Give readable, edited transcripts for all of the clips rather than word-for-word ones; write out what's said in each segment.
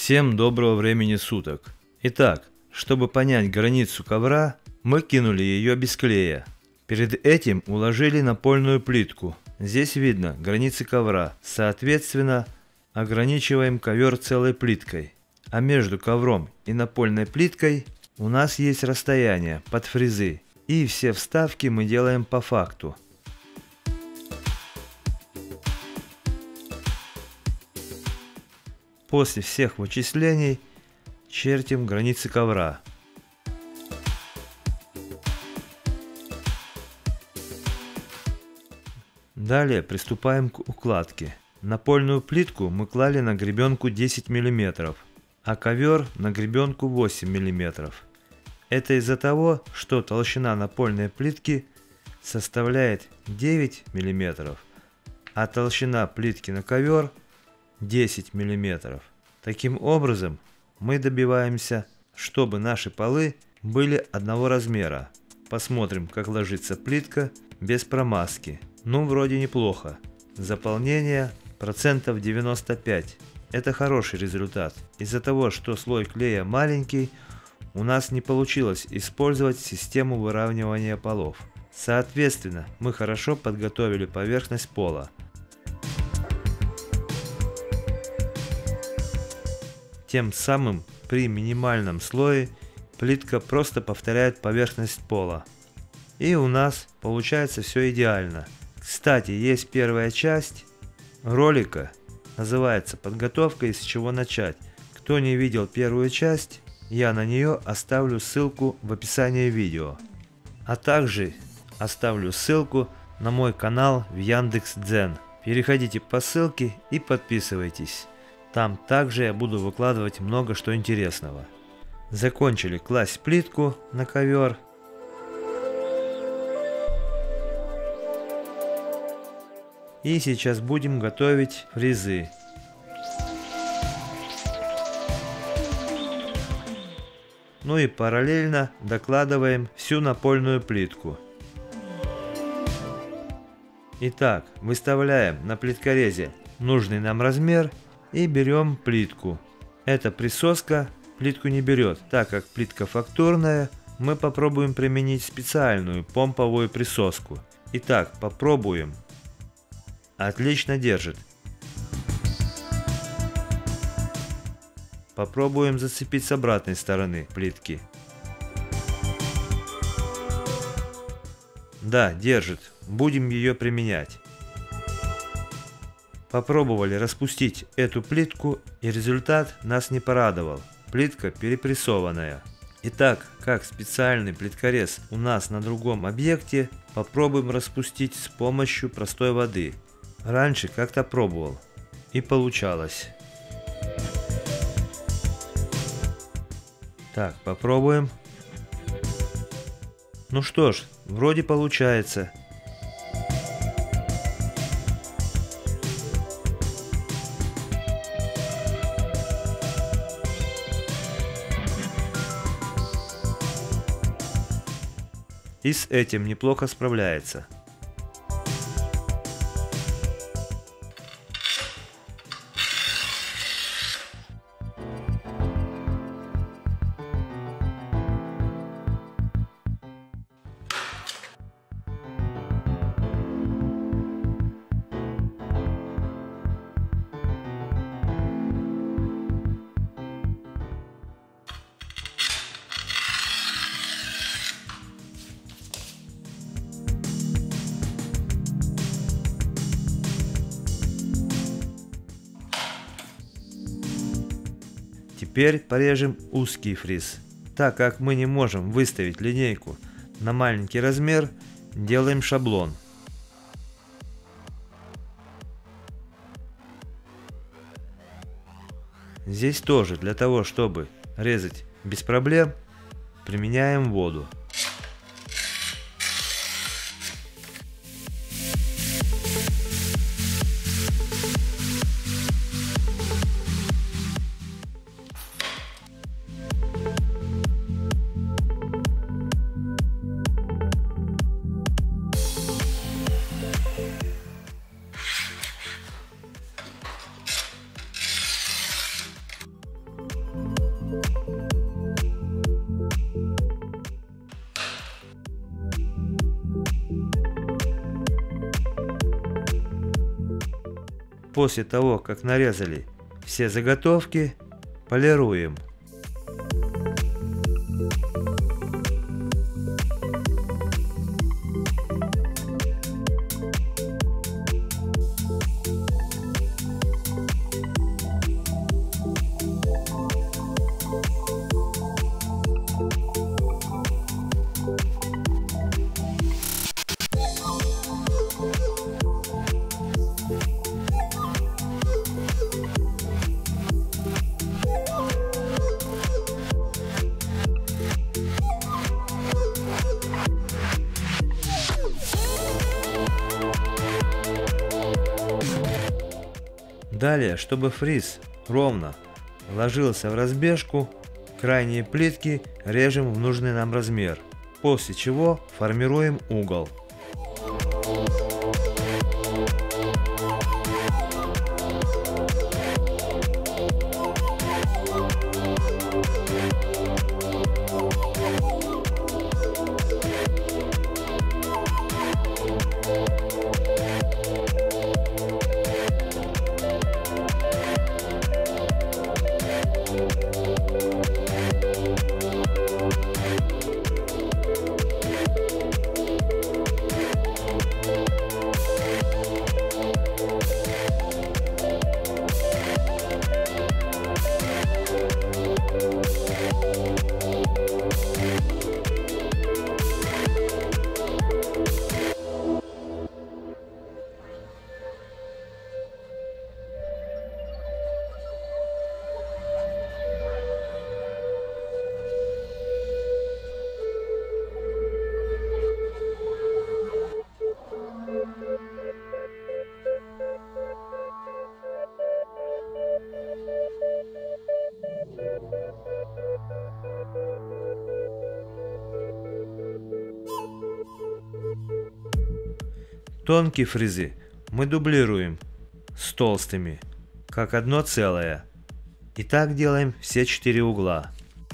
Всем доброго времени суток. Итак, чтобы понять границу ковра, мы кинули ее без клея. Перед этим уложили напольную плитку. Здесь видно границы ковра. Соответственно, ограничиваем ковер целой плиткой. А между ковром и напольной плиткой у нас есть расстояние под фрезы. И все вставки мы делаем по факту. После всех вычислений чертим границы ковра. Далее приступаем к укладке. Напольную плитку мы клали на гребенку 10 мм, а ковер на гребенку 8 мм. Это из-за того, что толщина напольной плитки составляет 9 мм, а толщина плитки на ковер 10 мм. Таким образом, мы добиваемся, чтобы наши полы были одного размера. Посмотрим, как ложится плитка без промазки. Ну, вроде неплохо. Заполнение процентов 95. Это хороший результат. Из-за того, что слой клея маленький, у нас не получилось использовать систему выравнивания полов. Соответственно, мы хорошо подготовили поверхность пола. Тем самым при минимальном слое плитка просто повторяет поверхность пола. И у нас получается все идеально. Кстати, есть первая часть ролика, называется «Подготовка и с чего начать». Кто не видел первую часть, я на нее оставлю ссылку в описании видео. А также оставлю ссылку на мой канал в Яндекс.Дзен. Переходите по ссылке и подписывайтесь. Там также я буду выкладывать много что интересного. Закончили класть плитку на ковер. И сейчас будем готовить фрезы. Ну и параллельно докладываем всю напольную плитку. Итак, выставляем на плиткорезе нужный нам размер и берем плитку. Эта присоска плитку не берет, так как плитка фактурная, мы попробуем применить специальную помповую присоску. Итак, попробуем. Отлично держит. Попробуем зацепить с обратной стороны плитки. Да, держит. Будем ее применять. Попробовали распустить эту плитку, и результат нас не порадовал. Плитка перепрессованная. Итак, как специальный плиткорез у нас на другом объекте, попробуем распустить с помощью простой воды. Раньше как-то пробовал, и получалось. Так, попробуем. Ну что ж, вроде получается. И с этим неплохо справляется. Теперь порежем узкий фриз. Так как мы не можем выставить линейку на маленький размер, делаем шаблон. Здесь тоже для того, чтобы резать без проблем, применяем воду. После того, как нарезали все заготовки, полируем. Далее, чтобы фриз ровно ложился в разбежку, крайние плитки режем в нужный нам размер, после чего формируем угол. Тонкие фрезы мы дублируем с толстыми, как одно целое. И так делаем все 4 угла.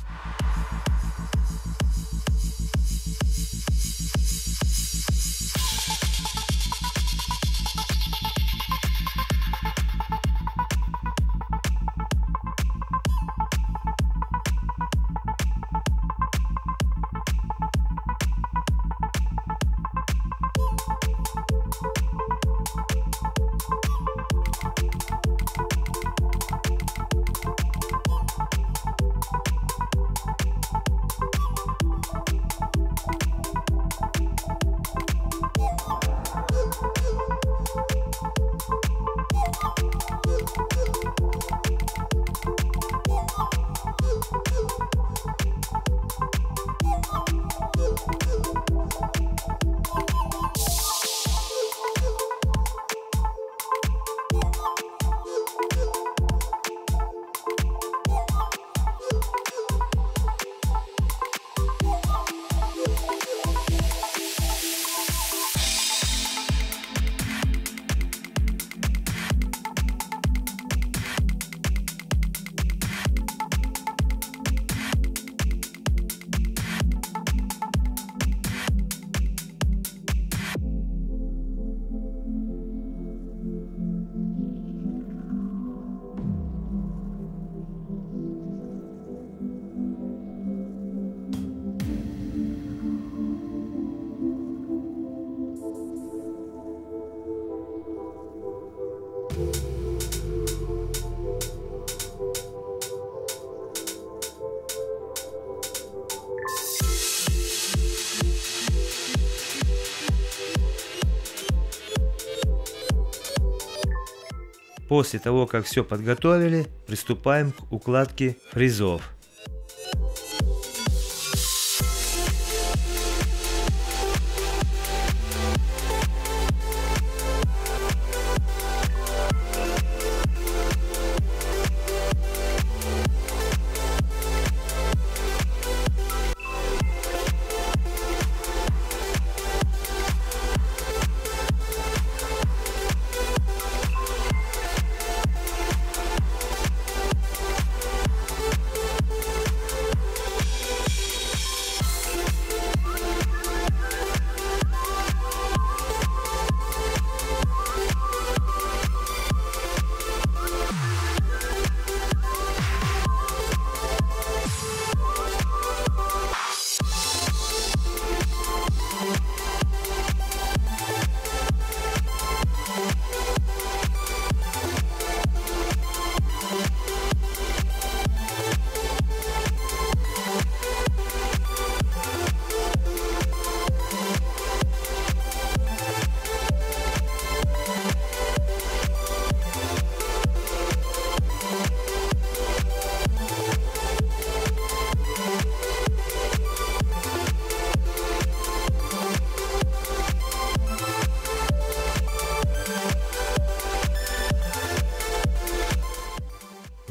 После того, как все подготовили, приступаем к укладке фрезов.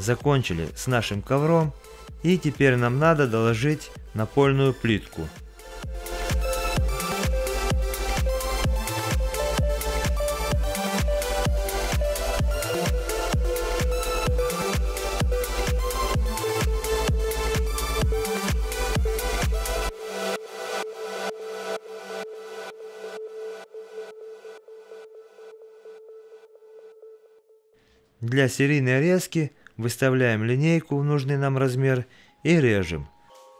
закончили с нашим ковром, и теперь нам надо доложить напольную плитку. Для серийной резки выставляем линейку в нужный нам размер и режем.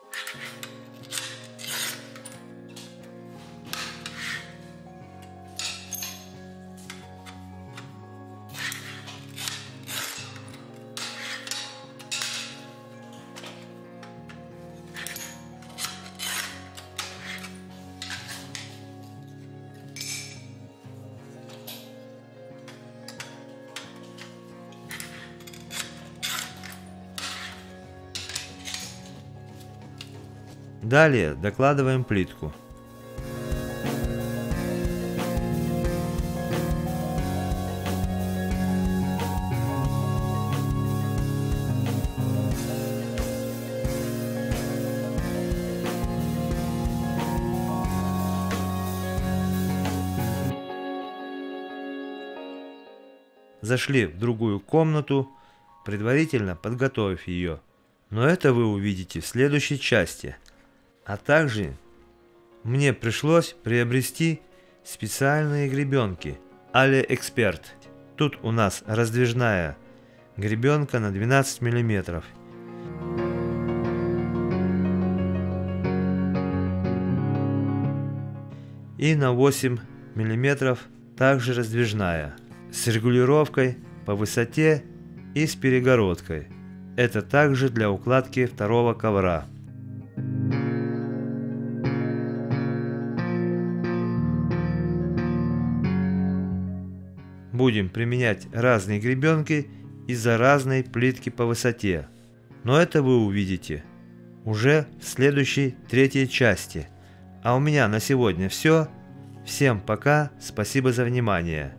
Далее докладываем плитку. Зашли в другую комнату, предварительно подготовив ее. Но это вы увидите в следующей части. А также мне пришлось приобрести специальные гребенки AliExpert. Тут у нас раздвижная гребенка на 12 мм. И на 8 мм также раздвижная, с регулировкой по высоте и с перегородкой. Это также для укладки второго ковра. Будем применять разные гребенки из-за разной плитки по высоте. Но это вы увидите уже в следующей, третьей части. А у меня на сегодня все. Всем пока, спасибо за внимание.